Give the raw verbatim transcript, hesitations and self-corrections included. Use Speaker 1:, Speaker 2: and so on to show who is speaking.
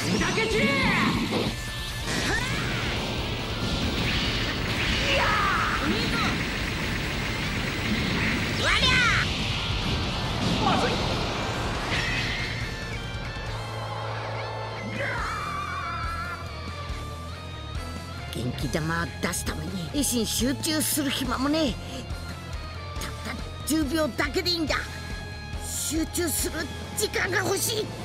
Speaker 1: 砕け散れ。元気玉を出すために維新集中する暇もねえ。たったじゅうびょうだけでいいんだ。集中する時間が欲しい。